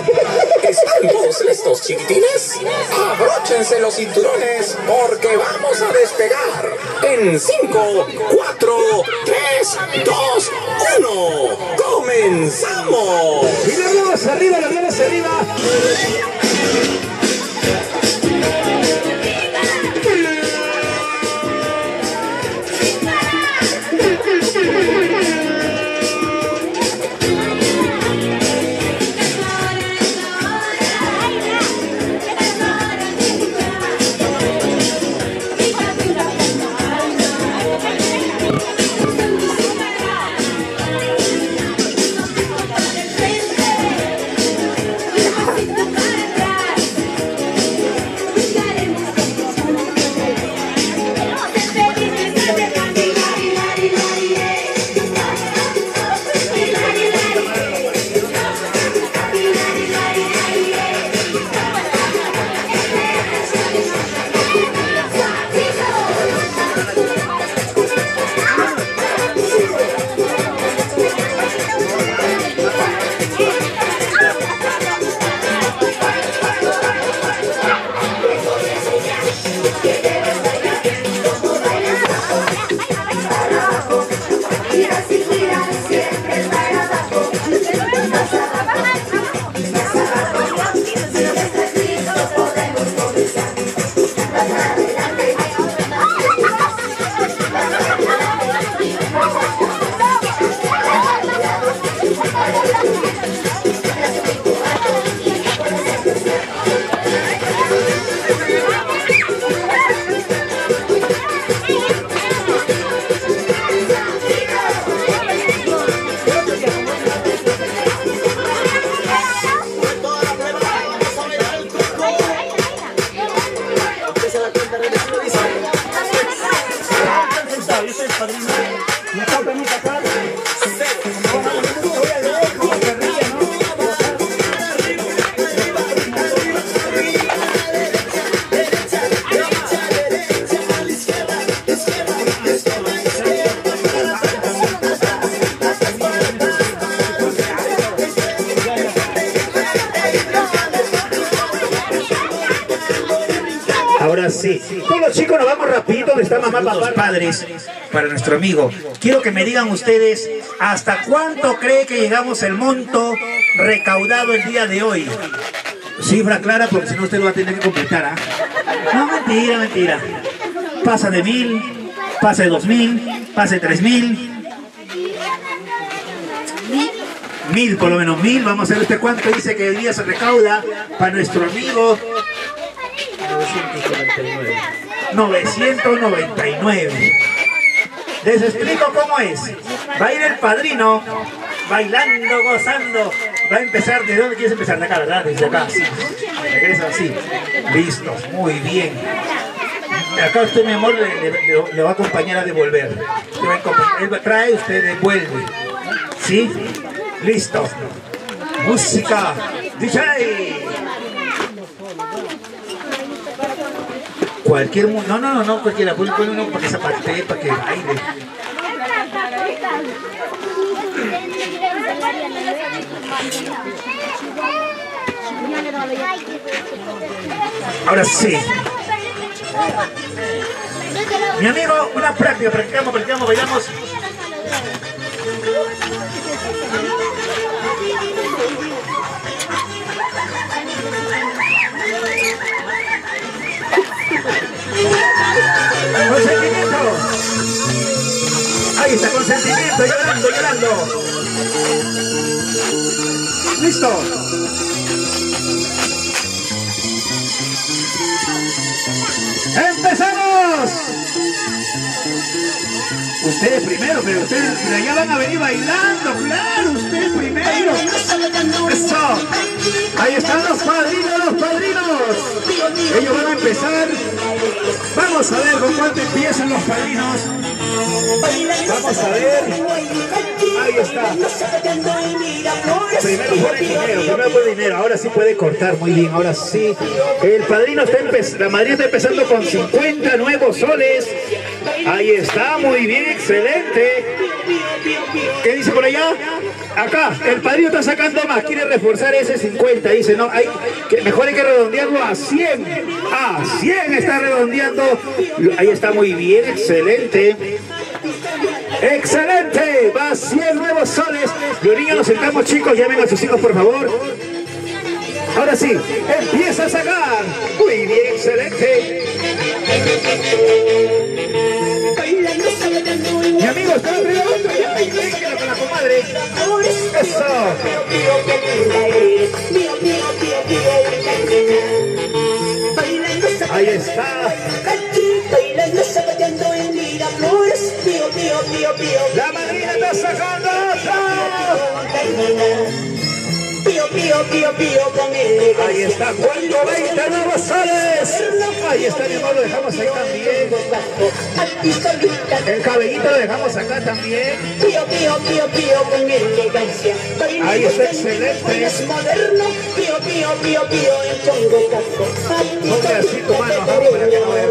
¿Están todos listos, chiquitines? Abróchense los cinturones porque vamos a despegar en 5, 4, 3, 2, 1. ¡Comenzamos! Y las manos arriba, las manos arriba. Ahora sí, todos los chicos nos vamos rapidito, donde está mamá, papá, padres, para nuestro amigo. Quiero que me digan ustedes hasta cuánto cree que llegamos el monto recaudado el día de hoy. Cifra clara, porque si no usted lo va a tener que completar, ¿ah? No, mentira, mentira. Pasa de 1000, pasa de 2000, pasa de 3000. 1000, por lo menos 1000. Vamos a ver usted cuánto dice que el día se recauda para nuestro amigo. 999. Les explico cómo es. Va a ir el padrino bailando, gozando. Va a empezar, ¿de dónde quieres empezar? De acá, ¿verdad? Desde acá, sí. Regresa así. Listos, muy bien. Acá usted, mi amor, le va a acompañar a devolver. Él trae, usted devuelve. ¿Sí? Listo. Música. DJ. Cualquier mundo, no, cualquiera, pon uno para que zapatee, para que baile. Ahora sí. Mi amigo, una práctica, practicamos, bailamos. Consentimiento. Ahí está, consentimiento, llorando. Listo. ¡Empezamos! Ustedes primero, pero ustedes ya van a venir bailando, claro, ustedes primero. Eso. Ahí están los padrinos. Ellos van a empezar. Vamos a ver con cuánto empiezan los padrinos. Vamos a ver. Ahí está. Primero por dinero. Ahora sí puede cortar muy bien. Ahora sí. El padrino está empezando. La madrina está empezando con 50 nuevos soles. Ahí está, muy bien, excelente. ¿Qué dice por allá? Acá, el padrino está sacando más, quiere reforzar ese 50, dice, no, mejor hay que redondearlo a 100. A 100 está redondeando. Ahí está, muy bien, excelente. ¡Excelente! Va 100 nuevos soles. Los niños nos sentamos, chicos, llamen a sus hijos, por favor. Ahora sí, empieza a sacar. Muy bien, excelente. Mi amigo está regalando ya. Véngala con la comadre. Eso. Ahí está. La madrina está sacando otra. Ahí está, ¿cuánto? 20 nuevos soles. Ahí está, mi amor, lo dejamos ahí también. El cabellito lo dejamos acá también. Ahí está, excelente. Ponle así tu mano, para que no vea.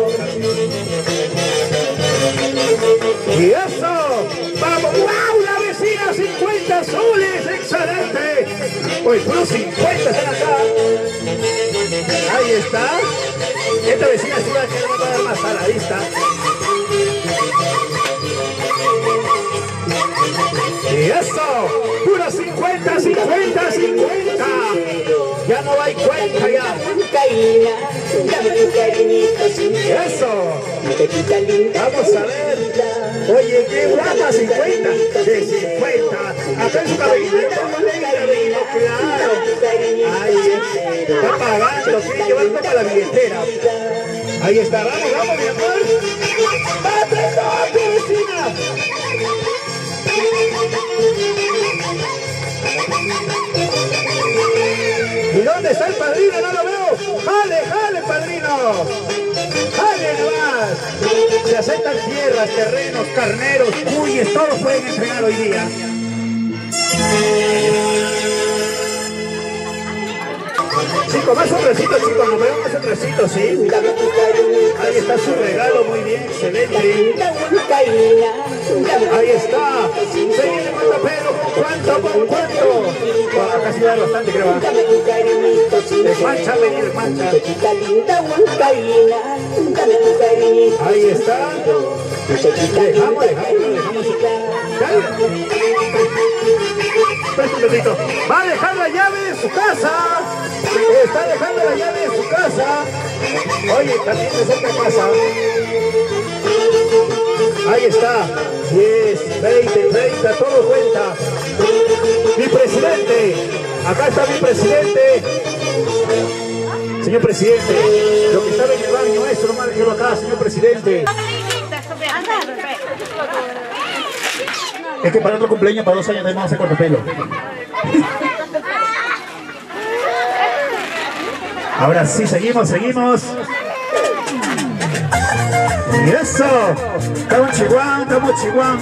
Y eso, vamos, wow, la vecina, 50 soles, excelente. Pues los 50 están acá. Ahí está. Esta vecina sí va a quedar más a la vista. Y eso, puro 50, 50, 50. Ya no hay cuenta ya. Eso. Vamos a ver. Oye, qué guapa, 50. De 50. Acá en su cabellito. Claro. Ahí está pagando. Tiene que llevar para la billetera. Ahí está. Vamos, vamos, mi amor. ¡Bate todo, vecina! ¿Y dónde está el padrino? No lo veo. ¡Jale, jale, padrino! ¡Jale nomás! Se aceptan tierras, terrenos, carneros, cuyes, todos pueden entregar hoy día. Chicos, más hombrecito, chicos, nos vemos más hombrecito, ¿sí? Ahí está su regalo, muy bien, excelente. Ahí está. Seguimos con Pedro, ¿con cuánto? Acá sí da bastante, creo. Desmancha, venir, desmancha. Ahí está. Dejamos. Va a dejar la llave de su casa. Está dejando la llave de su casa. Oye, también de cerca casa. Ahí está. 10, 20, 30, todo cuenta. Mi presidente. Acá está mi presidente. Señor presidente, lo que estaba en el baño, eso nomás déjelo acá, señor presidente. Es que para otro cumpleaños, para 2 años, vamos a hacer cortapelo. Ahora sí, seguimos. Y eso. Estamos chihuahua.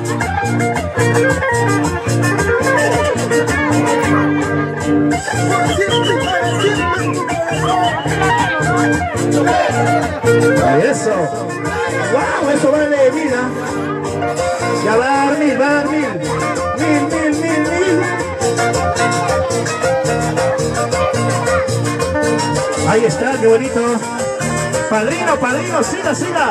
Y eso. Wow, eso vale vida. Ya va a dar mil. Ahí está, qué bonito. Padrino, siga.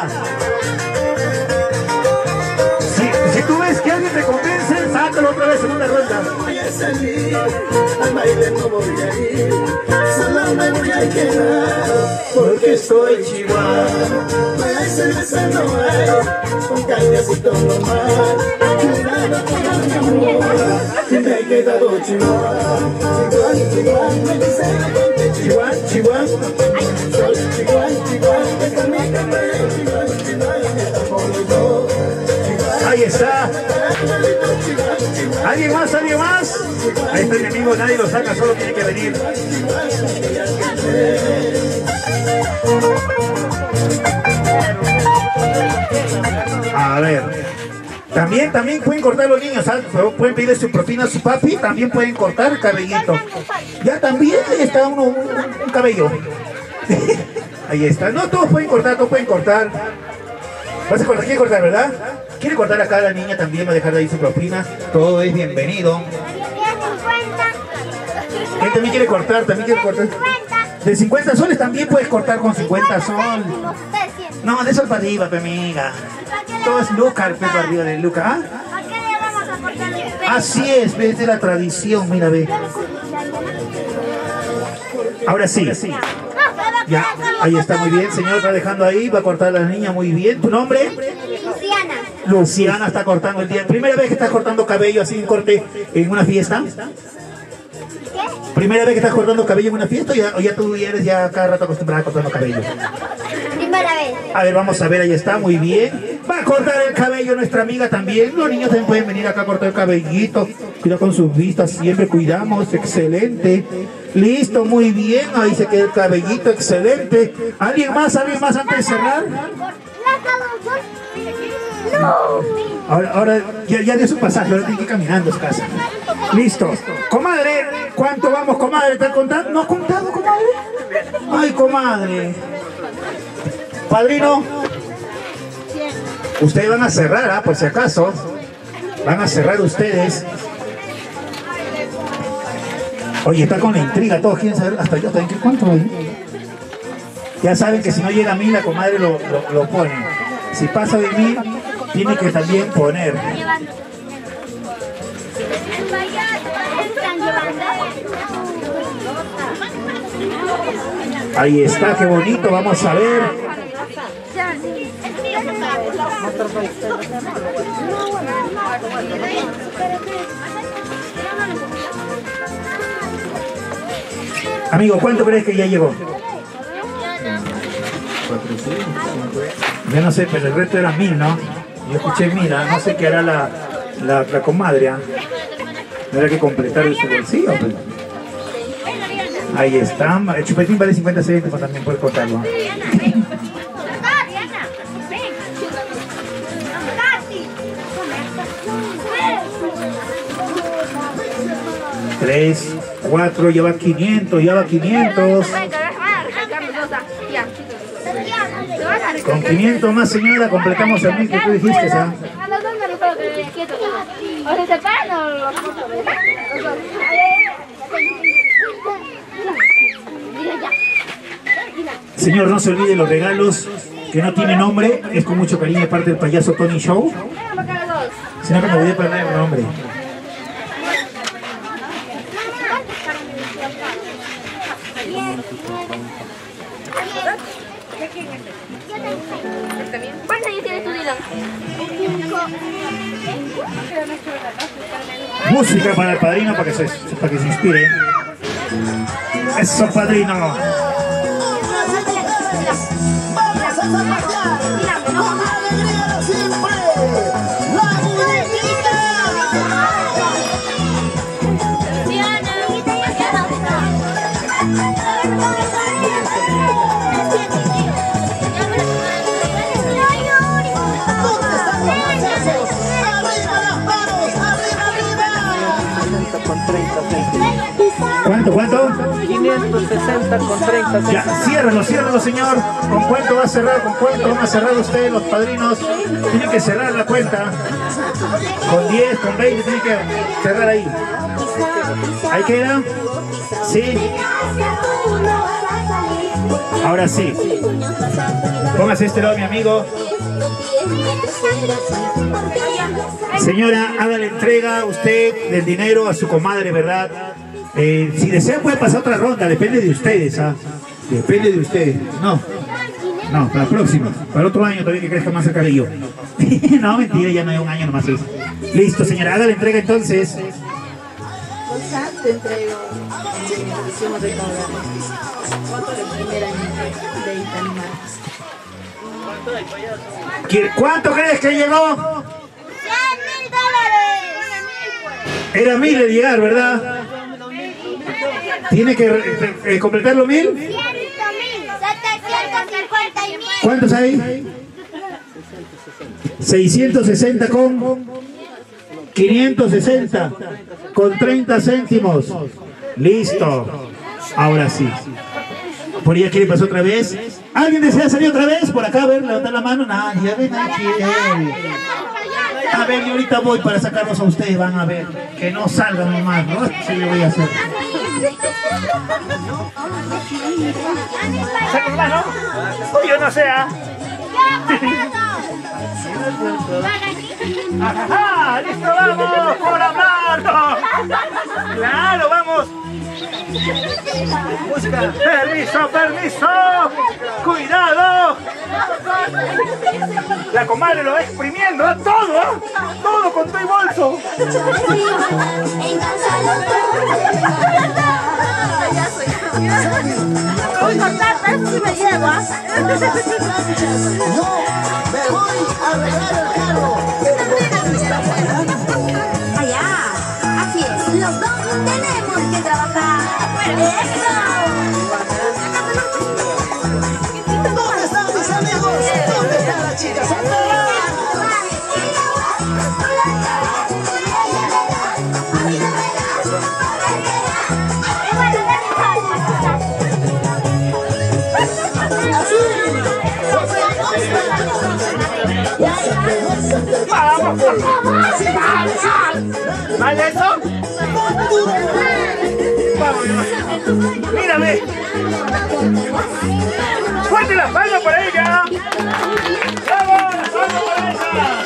Si tú ves que alguien te convence, sácalo otra vez, segunda ronda. Voy a salir, al baile no voy a ir, solo me voy a quedar, porque soy chihuahua. Más cerveza no hay, con cañacito nomás, cuidado con mi amor, que me he quedado chihuahua. Chihuahua, me dice la gente chihuahua. Soy chihuahua, déjame cambiar, chihuahua, me tapo yo. Ahí está. ¿Alguien más? Ahí está mi amigo, nadie lo saca, solo tiene que venir. A ver. También pueden cortar los niños, ¿sabes? Pueden pedirle su propina a su papi, también pueden cortar el cabellito. Ya también está un cabello. Ahí está. No, todos pueden cortar. ¿Vas a cortar? ¿Quiere cortar, verdad? ¿Quiere cortar acá a la niña también? Va a dejar de ahí su propina. Todo es bienvenido. Él también quiere cortar, también quiere cortar. De 50 soles también puedes cortar con 50 soles. No, de eso es para arriba, pe amiga. Todo es Luca, el peso arriba de Luca. ¿Ah? Así es, ves de la tradición, mira, ve. Ahora sí. Ya, ahí está muy bien, señor, está dejando ahí, va a cortar a la niña muy bien. ¿Tu nombre? Luciana. Luciana está cortando el día. ¿Primera vez que estás cortando cabello así en corte en una fiesta? ¿Primera vez que estás cortando cabello en una fiesta o ya tú eres ya cada rato acostumbrada a cortando cabello? Primera vez. A ver, vamos a ver, ahí está, muy bien. Va a cortar el cabello nuestra amiga también. Los niños también pueden venir acá a cortar el cabellito. Cuidado con sus vistas, siempre cuidamos, excelente. Listo, muy bien, ahí se queda el cabellito, excelente. ¿Alguien más antes de cerrar? Ahora ya dio su pasaje, ahora tiene que ir caminando a su casa. Listo. Comadre, ¿cuánto vamos, comadre? ¿Están contando? ¿No ha contado, comadre? Ay, comadre. Padrino. Ustedes van a cerrar, ¿ah? Por si acaso. Van a cerrar ustedes. Oye, está con la intriga, todos quieren saber, hasta yo también, ¿cuánto hay? Ya saben que si no llega a 1000, la comadre lo pone. Si pasa de 1000, tiene que también poner. Ahí está, qué bonito, vamos a ver. Amigo, ¿cuánto crees que ya llegó? 450. Yo no sé, pero el resto era 1000, ¿no? Yo escuché 1000, ¿ah? No sé qué hará la comadre, ¿ah? Tendrá que completar su bolsillo, pues. Ahí está, el chupetín vale 50 céntimos, también puedes cortarlo. Tres, 4, ya va 500, ya va 500. Con 500 más, señora, completamos el 1000 que tú dijiste, ¿ah? Señor, no se olvide los regalos que no tienen nombre, es con mucho cariño de parte del payaso Tony Show. Sino que me olvidé para el nombre. ¿Cuántos años tienes tú, Dylan? Música para el padrino para que se inspire. Eso, padrino. Vamos a zapatear con alegría de siempre. La muñequita. ¿Dónde están los machazos? Arriba las manos, arriba, arriba. ¿Cuánto? 560 con 30 céntimos. Ya, ciérralo, señor. ¿Con cuánto va a cerrar? ¿Con cuánto van a cerrar ustedes, los padrinos? Tienen que cerrar la cuenta. Con 10, con 20, tienen que cerrar ahí. ¿Ahí queda? Sí. Ahora sí. Póngase este lado, mi amigo. Señora, haga la entrega usted del dinero a su comadre, ¿verdad? Si desean puede pasar otra ronda, depende de ustedes, ¿ah? Depende de ustedes. No, para la próxima, para el otro año también que crezca más el cabello. No, mentira, ya no hay un año nomás es. Listo, señora, haga la entrega entonces. Te entrego hicimos de cada el primer año de Itanimar. ¿Cuánto crees que llegó? $100,000. Era 1000 de llegar, ¿verdad? ¿Tiene que completar los 1000? 100,000. 750,000. ¿Cuántos hay? 660 con 560 con 30 céntimos. Listo. Ahora sí. Por ella quiere pasar otra vez. ¿Alguien desea salir otra vez? Por acá, a ver, levantar la mano. Nadie, a ver, nadie quiere. A ver, yo ahorita voy para sacarlos a ustedes, van a ver. Que no salgan nomás, ¿no? Sí le voy a hacer. ¿Saca la mano? Uy, yo no sé, ¿ah? ¡Ajá! ¡Listo, vamos! ¡Por la mano! ¡Claro, vamos! Música. ¡Permiso, permiso! ¡Cuidado! La comadre lo va exprimiendo, ¿eh? Todo, ¿eh? Todo con tu bolso. Voy a cortar, eso sí me llevo. No, me voy a arreglar el carro. Allá, así es, los dos tenemos que trabajar. ¡Eso! ¿Dónde están mis amigos? ¿Dónde están las chicas? ¡Vamos! ¿Vale eso? ¡Vamos! ¡Mírame! ¡Fuerte las palmas para ella! ¡Vamos! ¡Las palmas para ella!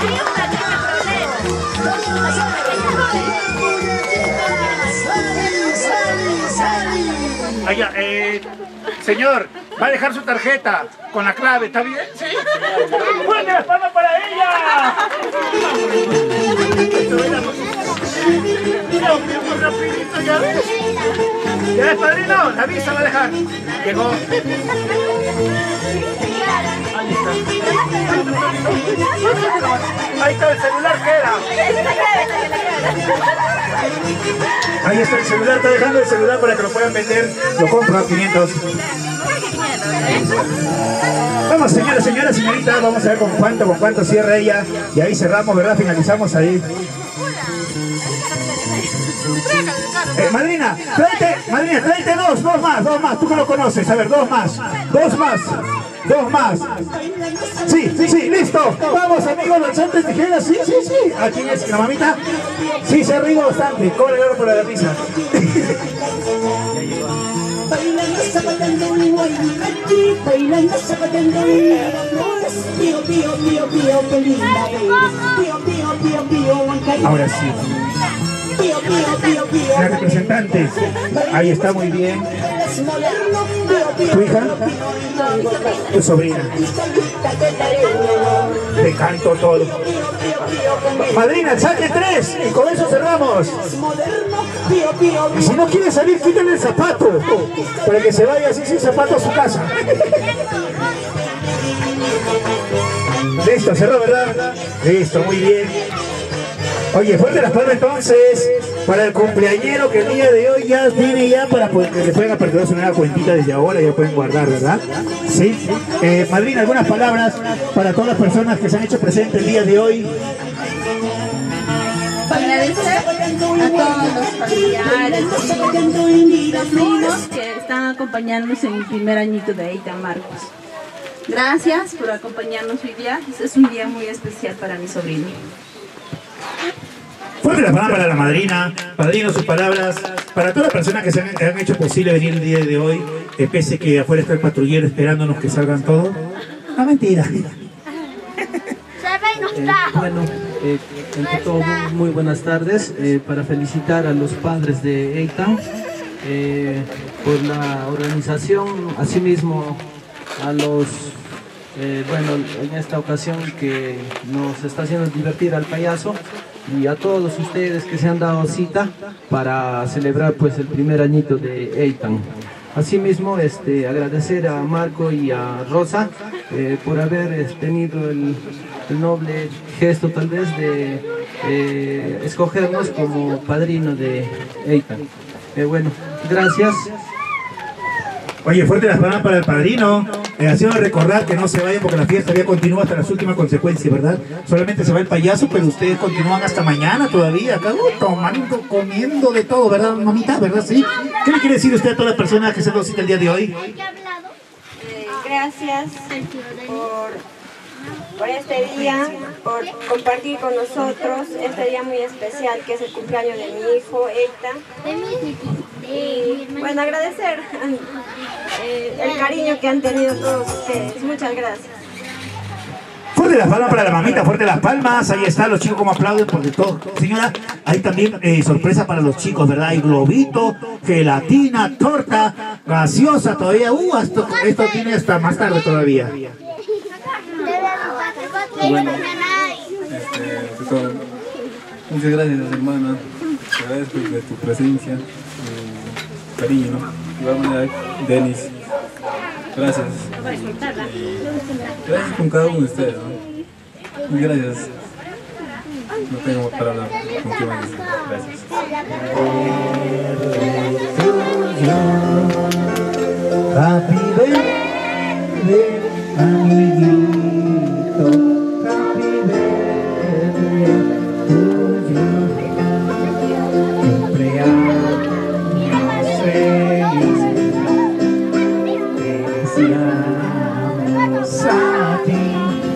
Allá, señor, va a dejar su tarjeta con la clave, ¿está bien? ¿Sí? ¡Fuerte las palmas para ella! Muy rapidito, ¿ya ves? ¿Ya ves, padrino? La visa va a dejar. Llegó. Ahí está. Ahí está el celular, ¿qué era? Ahí está el celular, está dejando el celular para que lo puedan vender. Lo compro a 500. Vamos, señorita, vamos a ver con cuánto cierra ella. Y ahí cerramos, ¿verdad? Finalizamos ahí. Madrina, tráete dos más. Tú que lo conoces, a ver, dos más. Sí, listo. Vamos, amigos, lanzantes tijeras. Sí. ¿A quién es? ¿La mamita? Sí, se ha reído bastante. Cobre el oro por la risa. Bailando zapatando un guayacati, bailando zapatando un amores, pío, qué linda es. Pío, ahora sí. La representante, ahí está muy bien. ¿Tu hija? Tu sobrina. Te canto todo. Madrina, saque 3 y con eso cerramos. Y si no quiere salir, quítale el zapato para que se vaya así sin zapato a su casa. Listo, cerró, ¿verdad? Listo, muy bien. Oye, fuerte las palmas entonces para el cumpleañero que el día de hoy ya viene ya para que le puedan aperturar su nueva cuentita desde ahora, ya pueden guardar, ¿verdad? Sí. Madrina, algunas palabras para todas las personas que se han hecho presentes el día de hoy. Agradecer a todos los familiares y vecinos que están acompañándonos en el primer añito de Eitan Marcos. Gracias por acompañarnos hoy día. Es un día muy especial para mi sobrino. Fuerte la palabra para la madrina, padrino, sus palabras para todas las personas que han hecho posible venir el día de hoy, pese que afuera está el patrullero esperándonos que salgan todos. No, mentira. Bueno, ante todo muy buenas tardes, para felicitar a los padres de Eitan por la organización, asimismo a los, bueno, en esta ocasión que nos está haciendo divertir al payaso, y a todos ustedes que se han dado cita para celebrar pues el primer añito de Eitan. Asimismo, agradecer a Marco y a Rosa por haber tenido el noble gesto tal vez de escogernos como padrino de Eitan. Bueno, gracias. Oye, fuerte las palabras para el padrino, haciendo recordar que no se vayan porque la fiesta todavía continúa hasta las últimas consecuencias, ¿verdad? Solamente se va el payaso, pero ustedes continúan hasta mañana todavía, acá tomando, comiendo de todo, ¿verdad, mamita? ¿Verdad? Sí. ¿Qué le quiere decir usted a todas las personas que se han dado cita el día de hoy? gracias por este día, por compartir con nosotros este día muy especial que es el cumpleaños de mi hijo, Eitan. Y bueno, agradecer el cariño que han tenido todos ustedes. Muchas gracias. Fuerte las palmas para la mamita, fuerte las palmas. Ahí están los chicos como aplauden porque todo. Señora, hay también sorpresa para los chicos, ¿verdad? Hay globito, gelatina, torta, gaseosa todavía. Esto tiene hasta más tarde todavía. Bueno, muchas gracias, hermana. Te agradezco de tu presencia, tu cariño, ¿no? De igual manera, Denis, gracias. Gracias con cada uno de ustedes, ¿no? Muy gracias. No tengo palabras con qué más decir. Gracias. Happy birthday, amiguito. Happy birthday to you. Cumpleaños feliz. Te deseamos a ti.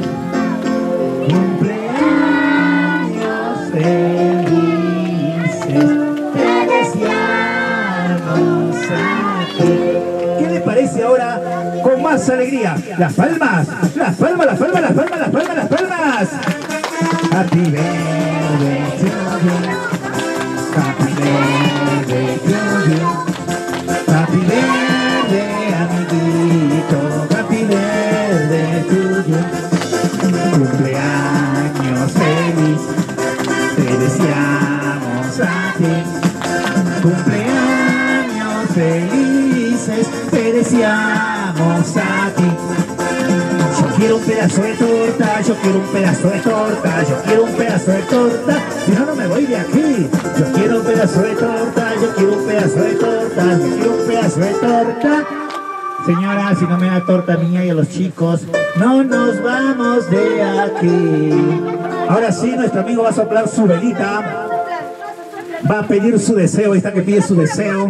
Cumpleaños felices. Te deseamos a ti. ¿Qué le parece ahora con más alegría? Las palmas, las palmas, las palmas, las palmas, las palmas, las palmas. Happy birthday to you. Happy birthday to you. Happy birthday, amiguito. Happy birthday to you. Cumpleaños feliz. Te deseamos a ti. Cumpleaños felices. Te deseamos a ti. Yo quiero un pedazo de torta, yo quiero un pedazo de torta, yo quiero un pedazo de torta, si no, no me voy de aquí. Yo quiero un pedazo de torta, yo quiero un pedazo de torta, yo quiero un pedazo de torta. Señora, si no me da torta mía y a los chicos, no nos vamos de aquí. Ahora sí, nuestro amigo va a soplar su velita, va a pedir su deseo, ahí está que pide su deseo.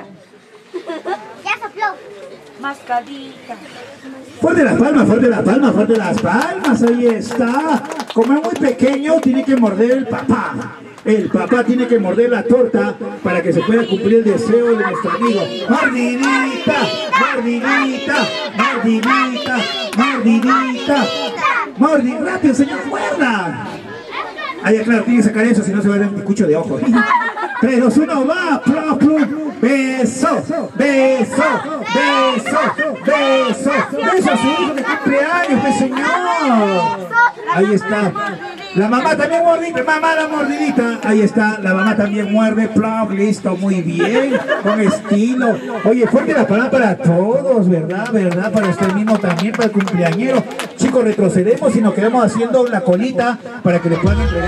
Mascarita. Fuerte las palmas, fuerte las palmas, fuerte las palmas, ahí está. Como es muy pequeño, tiene que morder el papá. El papá tiene que morder la torta para que se pueda cumplir el deseo de nuestro amigo. Mordidita, mordidita, mordidita, mordidita. Mordidita, rápido, señor, muerda. Ahí, claro, tiene que sacar eso, si no se va a dar un picucho de ojo. 3, 2, 1, va, plum, plum. Beso, beso, beso, beso, beso a su hijo de cumpleaños, pues, señor. Ahí está. La mamá también mordida, mamá la mordidita. Ahí está, la mamá también muerde, plum, listo, muy bien, con estilo. Oye, fuerte la palabra para todos, ¿verdad? ¿Verdad? Para usted mismo también, para el cumpleañero. Chicos, retrocedemos y nos quedamos haciendo la colita para que le puedan entregar.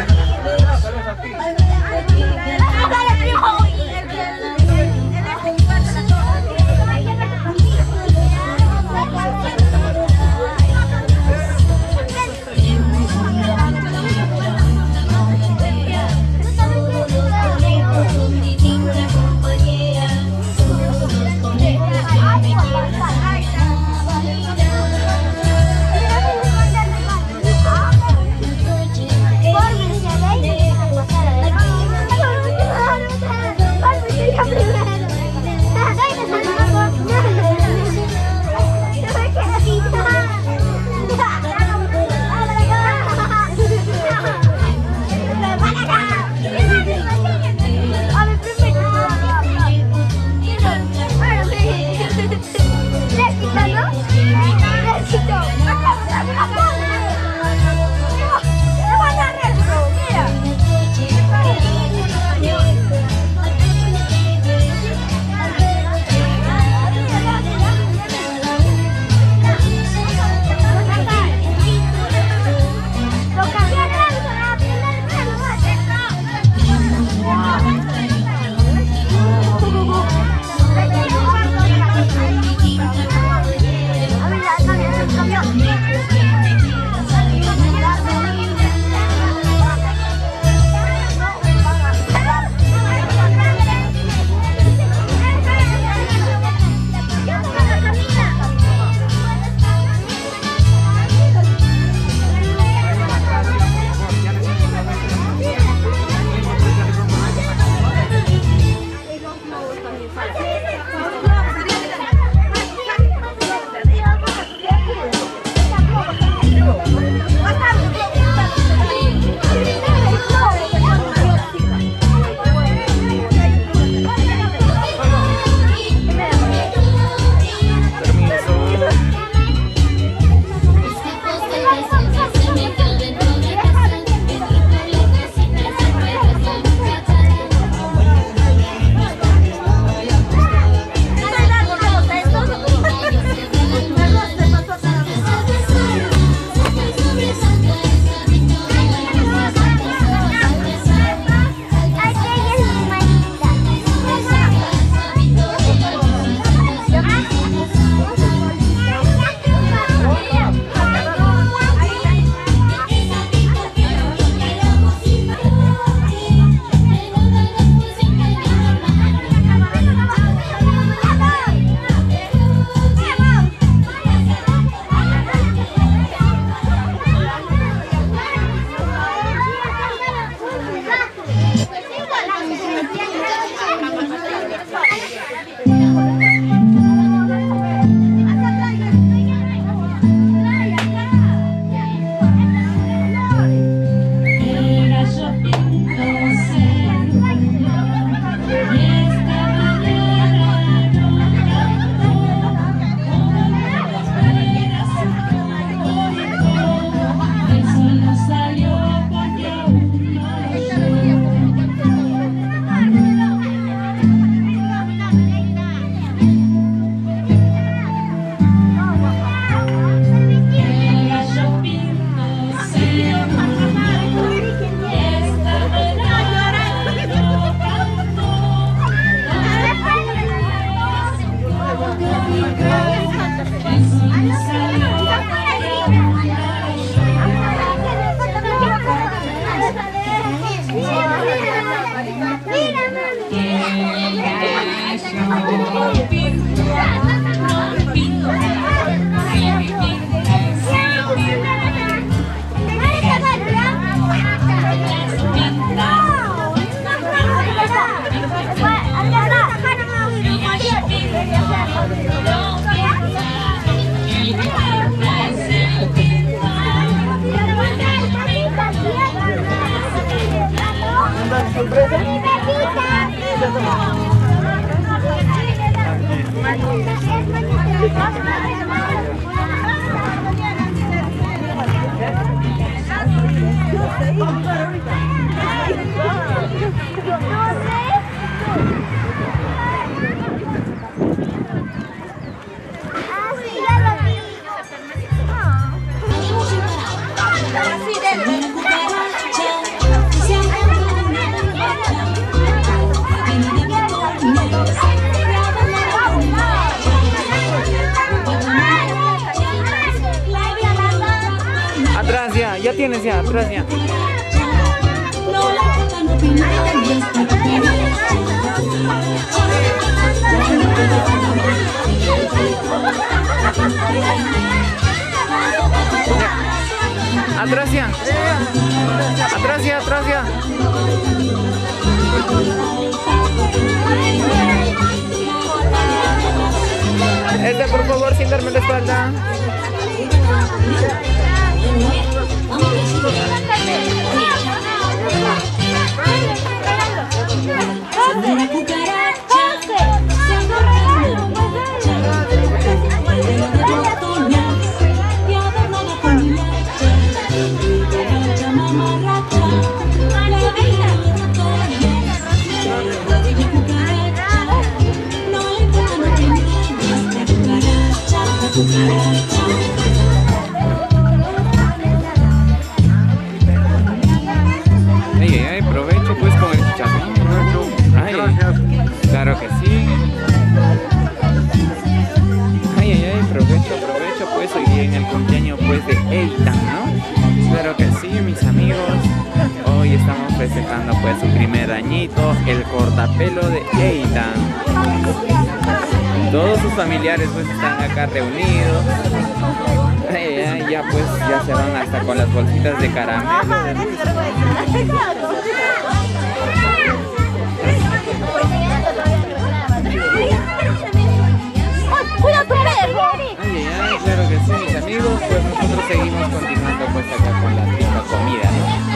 Atrás ya tienes ya, atrás ya. Atrás ya. Atrás ya, atrás ya. Por favor, sin darme la espalda. Ay, provecho pues con el chicharrón. Ay, claro que sí. Ay, provecho pues hoy en el cumpleaños pues de Eitan, ¿no? Claro que sí, mis amigos. Hoy estamos festejando pues su primer añito, el cortapelo de Eitan. Todos sus familiares pues están acá reunidos. Ya pues ya se van hasta con las bolsitas de caramelo. ¡Cuida tu perro! Ay, claro que sí, mis amigos. Pues nosotros seguimos continuando pues acá con la rica comida, ¿no?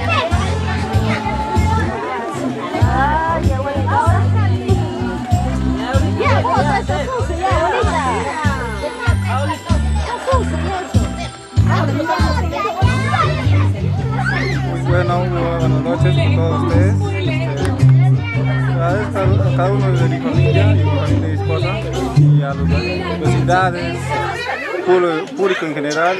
Ay, abuelita, ahora ya, vos, esto es sucio, ya, abuelita. Buenas noches con todos ustedes. A cada uno de mi familia y mi familia y mi esposa, y a las vecindades, público en general,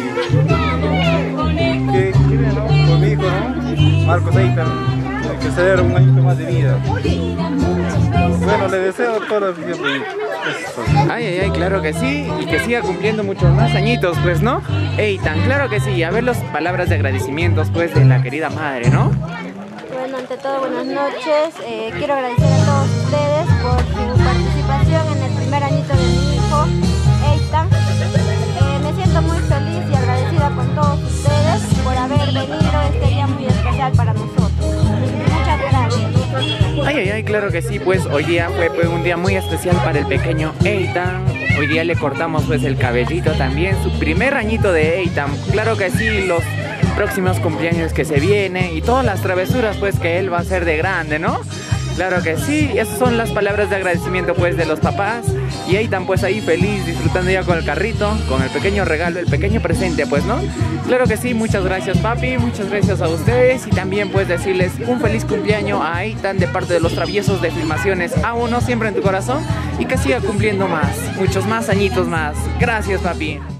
que quieren, ¿no? Por mi hijo, ¿no? Marcos Eitan, que se dé un añito más de vida. Bueno, le deseo todo lo que siempre. Ay, claro que sí, y que siga cumpliendo muchos más añitos, pues, ¿no? Eitan, claro que sí, a ver las palabras de agradecimientos, pues, de la querida madre, ¿no? Bueno, ante todo, buenas noches. Quiero agradecer a todos ustedes por su participación en el primer añito de mi hijo, Eitan. Me siento muy feliz y agradecida con todos ustedes por haber venido este día muy especial para nosotros. Muchas gracias. Ay, claro que sí, pues hoy día fue un día muy especial para el pequeño Eitan. Hoy día le cortamos pues el cabellito también, su primer añito de Eitan. Claro que sí, los próximos cumpleaños que se vienen y todas las travesuras pues que él va a hacer de grande, ¿no? Claro que sí, esas son las palabras de agradecimiento pues de los papás. Y Eitan pues ahí feliz, disfrutando ya con el carrito, con el pequeño regalo, el pequeño presente pues, ¿no? Claro que sí, muchas gracias papi, muchas gracias a ustedes. Y también pues decirles un feliz cumpleaños a Eitan de parte de los traviesos de Filmaciones A1, siempre en tu corazón. Y que siga cumpliendo más, muchos más añitos más. Gracias papi.